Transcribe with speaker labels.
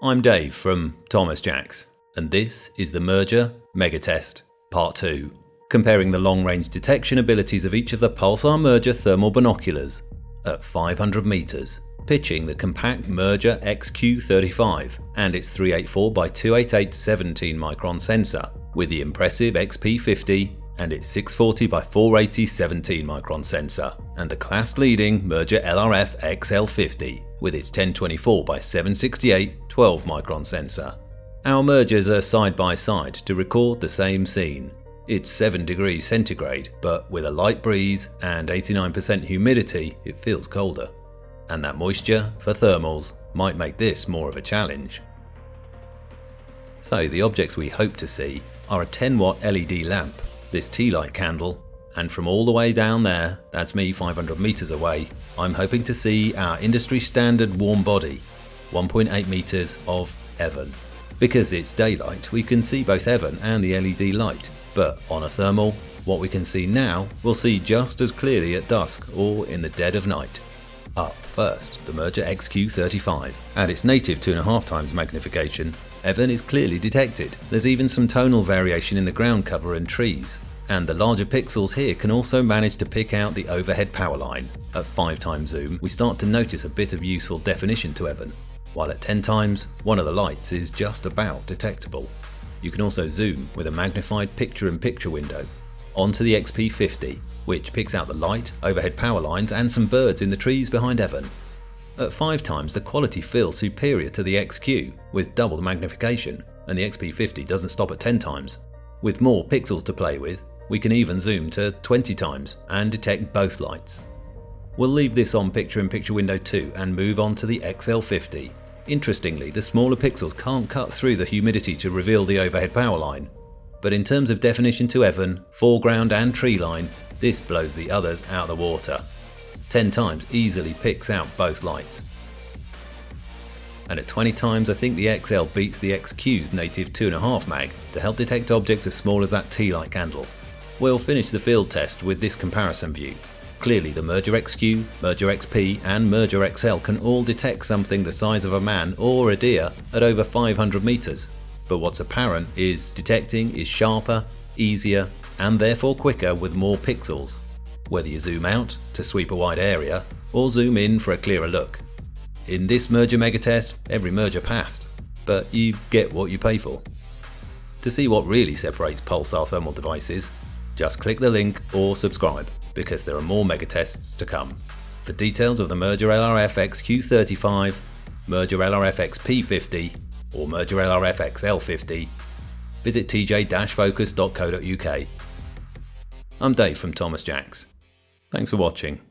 Speaker 1: I'm Dave from Thomas Jacks, and this is the Merger Mega Test Part 2, comparing the long-range detection abilities of each of the Pulsar Merger thermal binoculars at 500 meters, pitching the compact Merger XQ35 and its 384 by 288 17 micron sensor with the impressive XP50 and its 640 by 480 17 micron sensor, and the class-leading Merger LRF XL50 with its 1024 by 768 12 micron sensor. Our mergers are side by side to record the same scene. It's 7 degrees centigrade, but with a light breeze and 89% humidity, it feels colder. And that moisture for thermals might make this more of a challenge. So the objects we hope to see are a 10-watt LED lamp, this tea light candle, and from all the way down there, that's me 500 meters away, I'm hoping to see our industry standard warm body, 1.8 meters of Evan. Because it's daylight, we can see both Evan and the LED light, but on a thermal, what we can see now, we'll see just as clearly at dusk or in the dead of night. Up first, the Merger XQ35. At its native 2.5 times magnification, Evan is clearly detected. There's even some tonal variation in the ground cover and trees. And the larger pixels here can also manage to pick out the overhead power line. At 5 times zoom, we start to notice a bit of useful definition to Evan, while at 10 times, one of the lights is just about detectable. You can also zoom with a magnified picture-in-picture window onto the XP50, which picks out the light, overhead power lines and some birds in the trees behind Evan. At 5 times, the quality feels superior to the XQ with double the magnification, and the XP50 doesn't stop at 10 times. With more pixels to play with, we can even zoom to 20 times and detect both lights. We'll leave this on picture-in-picture window 2 and move on to the XL50. Interestingly, the smaller pixels can't cut through the humidity to reveal the overhead power line. But in terms of definition to Evan, foreground and tree line, this blows the others out of the water. 10 times easily picks out both lights. And at 20 times, I think the XL beats the XQ's native 2.5 mag to help detect objects as small as that tea light candle. We'll finish the field test with this comparison view. Clearly the Merger XQ, Merger XP and Merger XL can all detect something the size of a man or a deer at over 500 meters. But what's apparent is detecting is sharper, easier and therefore quicker with more pixels, whether you zoom out to sweep a wide area or zoom in for a clearer look. In this Merger Mega Test, every merger passed, but you get what you pay for. To see what really separates Pulsar thermal devices, just click the link or subscribe, because there are more mega tests to come. For details of the Merger LRF XQ35, Merger LRF XP50 or Merger LRF XL50, visit tj-focus.co.uk. I'm Dave from Thomas Jacks. Thanks for watching.